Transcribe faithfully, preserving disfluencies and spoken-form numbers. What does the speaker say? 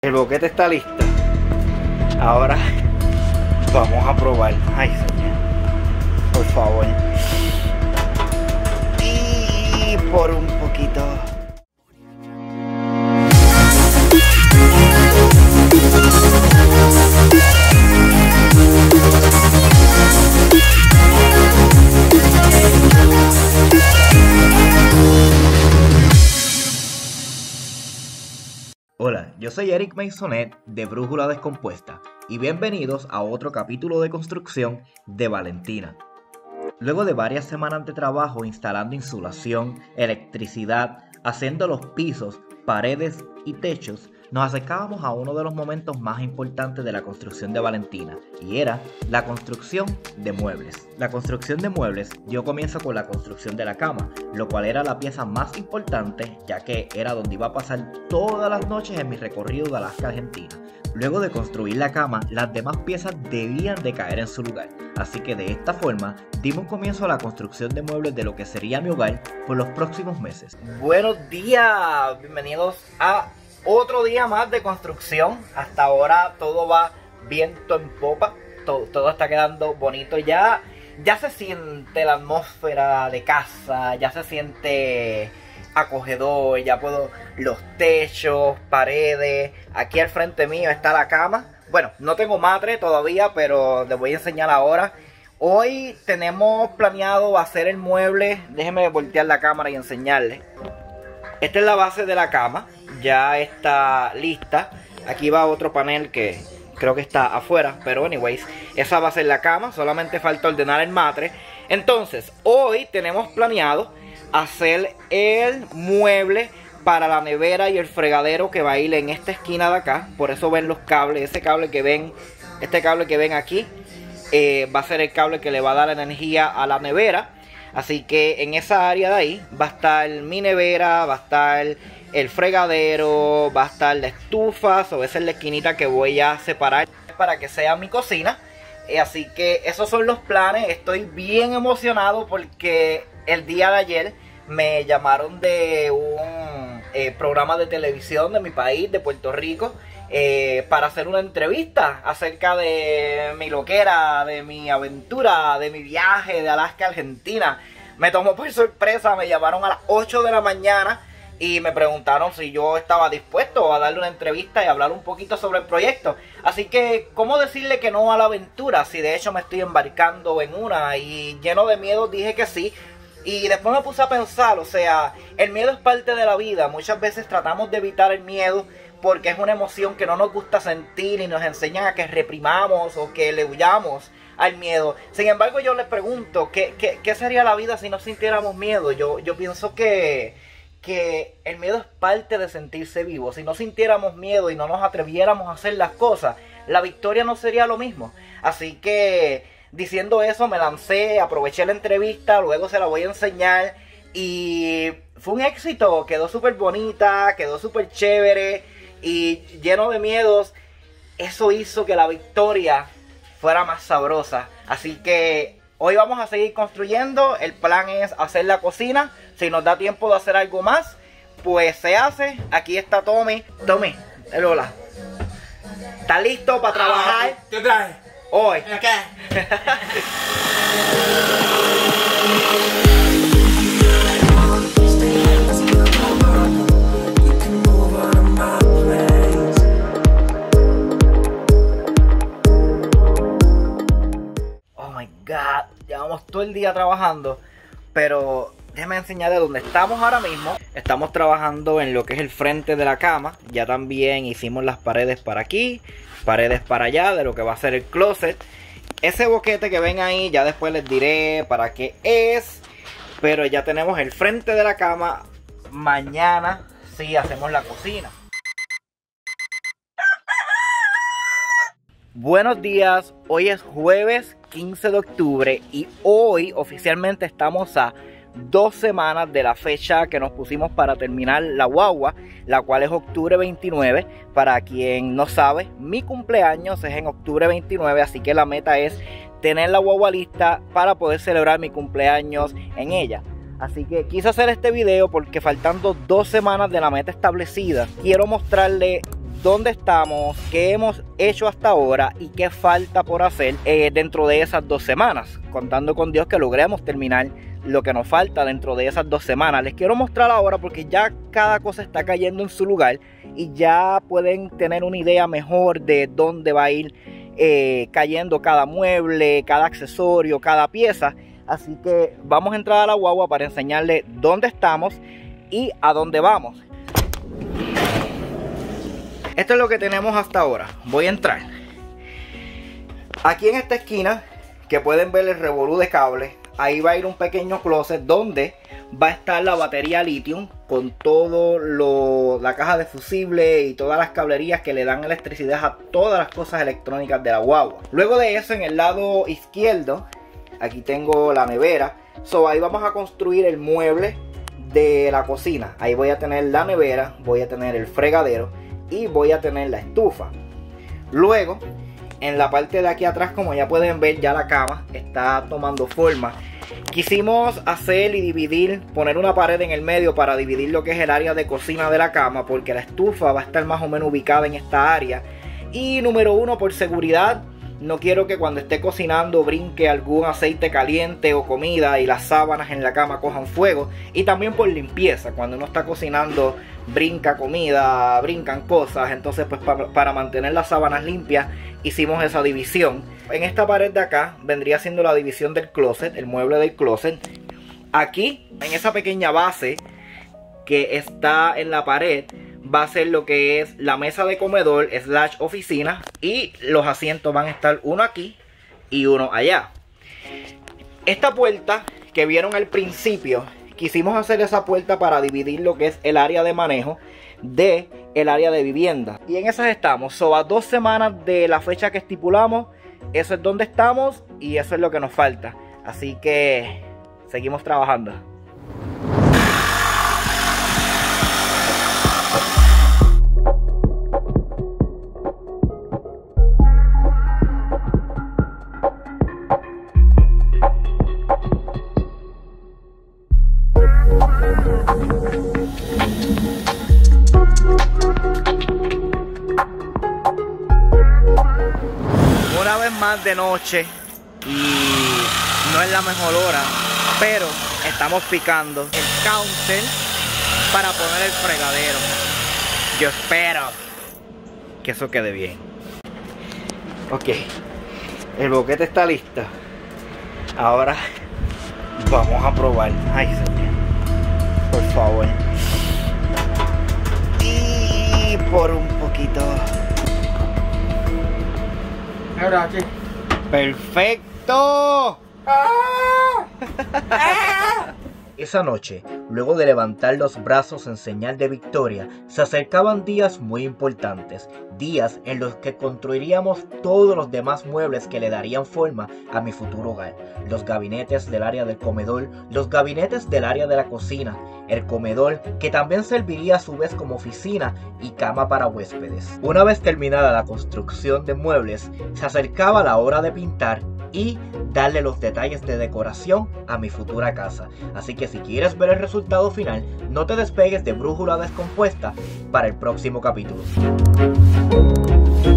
El boquete está listo. Ahora vamos a probar. Ay, señor. Por favor. Y por un poquito. Hola, yo soy Eric Maisonet de Brújula Descompuesta y bienvenidos a otro capítulo de construcción de Valentina. Luego de varias semanas de trabajo instalando insulación, electricidad, haciendo los pisos, paredes y techos, nos acercábamos a uno de los momentos más importantes de la construcción de Valentina, y era la construcción de muebles. La construcción de muebles dio comienzo con la construcción de la cama, lo cual era la pieza más importante, ya que era donde iba a pasar todas las noches en mi recorrido de Alaska, Argentina. Luego de construir la cama, las demás piezas debían de caer en su lugar, así que de esta forma dimos comienzo a la construcción de muebles de lo que sería mi hogar por los próximos meses. Buenos días, bienvenidos a otro día más de construcción. Hasta ahora todo va viento en popa, todo, todo está quedando bonito. Ya, ya se siente la atmósfera de casa, ya se siente acogedor, ya puedo, los techos, paredes. Aquí al frente mío está la cama. Bueno, no tengo matre todavía, pero les voy a enseñar ahora. Hoy tenemos planeado hacer el mueble. Déjenme voltear la cámara y enseñarles. Esta es la base de la cama, ya está lista. Aquí va otro panel que creo que está afuera, pero anyways, esa va a ser la cama, solamente falta ordenar el matre. Entonces, hoy tenemos planeado hacer el mueble para la nevera y el fregadero que va a ir en esta esquina de acá. Por eso ven los cables, ese cable que ven, este cable que ven aquí, eh, va a ser el cable que le va a dar energía a la nevera. Así que en esa área de ahí va a estar mi nevera, va a estar el fregadero, va a estar la estufa, o esa es la esquinita que voy a separar para que sea mi cocina. Eh, así que esos son los planes. Estoy bien emocionado porque el día de ayer me llamaron de un eh, programa de televisión de mi país, de Puerto Rico, eh, para hacer una entrevista acerca de mi loquera, de mi aventura, de mi viaje de Alaska a Argentina. Me tomó por sorpresa, me llamaron a las ocho de la mañana y me preguntaron si yo estaba dispuesto a darle una entrevista y hablar un poquito sobre el proyecto. Así que, ¿cómo decirle que no a la aventura? Si de hecho me estoy embarcando en una, y lleno de miedo dije que sí. Y después me puse a pensar, o sea, el miedo es parte de la vida. Muchas veces tratamos de evitar el miedo porque es una emoción que no nos gusta sentir y nos enseñan a que reprimamos o que le huyamos al miedo. Sin embargo, yo les pregunto, ¿qué, qué, qué sería la vida si no sintiéramos miedo? Yo, yo pienso que, que el miedo es parte de sentirse vivo. Si no sintiéramos miedo y no nos atreviéramos a hacer las cosas, la victoria no sería lo mismo. Así que, diciendo eso, me lancé, aproveché la entrevista, luego se la voy a enseñar y fue un éxito. Quedó súper bonita, quedó súper chévere y lleno de miedos. Eso hizo que la victoria fuera más sabrosa. Así que hoy vamos a seguir construyendo. El plan es hacer la cocina. Si nos da tiempo de hacer algo más, pues se hace. Aquí está Tommy. Tommy, hola. ¿Está listo para trabajar? ¿Qué traes? Hoy. ¿Qué? Oh my god, llevamos todo el día trabajando, pero déjame enseñarles dónde estamos ahora mismo. Estamos trabajando en lo que es el frente de la cama. Ya también hicimos las paredes para aquí, paredes para allá, de lo que va a ser el closet. Ese boquete que ven ahí, ya después les diré para qué es. Pero ya tenemos el frente de la cama. Mañana sí hacemos la cocina. Buenos días, hoy es jueves quince de octubre y hoy oficialmente estamos a dos semanas de la fecha que nos pusimos para terminar la guagua, la cual es octubre veintinueve. Para quien no sabe, mi cumpleaños es en octubre veintinueve, así que la meta es tener la guagua lista para poder celebrar mi cumpleaños en ella. Así que quise hacer este video porque faltando dos semanas de la meta establecida, quiero mostrarle dónde estamos, qué hemos hecho hasta ahora y qué falta por hacer eh, dentro de esas dos semanas, contando con Dios que logremos terminar lo que nos falta dentro de esas dos semanas. Les quiero mostrar ahora porque ya cada cosa está cayendo en su lugar y ya pueden tener una idea mejor de dónde va a ir eh, cayendo cada mueble, cada accesorio, cada pieza. Así que vamos a entrar a la guagua para enseñarles dónde estamos y a dónde vamos. Esto es lo que tenemos hasta ahora. Voy a entrar aquí en esta esquina, que pueden ver el revolú de cables. Ahí va a ir un pequeño closet donde va a estar la batería lithium con todo lo, la caja de fusible y todas las cablerías que le dan electricidad a todas las cosas electrónicas de la guagua. Luego de eso, en el lado izquierdo, aquí tengo la nevera. So, ahí vamos a construir el mueble de la cocina. Ahí voy a tener la nevera, voy a tener el fregadero y voy a tener la estufa. Luego, en la parte de aquí atrás, como ya pueden ver, ya la cama está tomando forma. Quisimos hacer y dividir, poner una pared en el medio para dividir lo que es el área de cocina de la cama, porque la estufa va a estar más o menos ubicada en esta área. Y número uno, por seguridad, no quiero que cuando esté cocinando brinque algún aceite caliente o comida y las sábanas en la cama cojan fuego. Y también por limpieza, cuando uno está cocinando brinca comida, brincan cosas. Entonces pues para, para mantener las sábanas limpias hicimos esa división. En esta pared de acá vendría siendo la división del closet, el mueble del closet. Aquí en esa pequeña base que está en la pared va a ser lo que es la mesa de comedor slash oficina, y los asientos van a estar uno aquí y uno allá. Esta puerta que vieron al principio, quisimos hacer esa puerta para dividir lo que es el área de manejo de el área de vivienda, y en esas estamos. So, a dos semanas de la fecha que estipulamos, eso es donde estamos y eso es lo que nos falta. Así que seguimos trabajando. Una vez más de noche y no es la mejor hora, pero estamos picando el counter para poner el fregadero. Yo espero que eso quede bien. Ok, el boquete está listo. Ahora vamos a probar. Ay, señor, por favor. Y por un poquito. Ahora sí. ¡Perfecto! ¡Ah! Esa noche, luego de levantar los brazos en señal de victoria, se acercaban días muy importantes, días en los que construiríamos todos los demás muebles que le darían forma a mi futuro hogar. Los gabinetes del área del comedor, los gabinetes del área de la cocina, el comedor que también serviría a su vez como oficina y cama para huéspedes. Una vez terminada la construcción de muebles, se acercaba la hora de pintar y darle los detalles de decoración a mi futura casa. Así que si quieres ver el resultado final, no te despegues de Brújula Descompuesta para el próximo capítulo.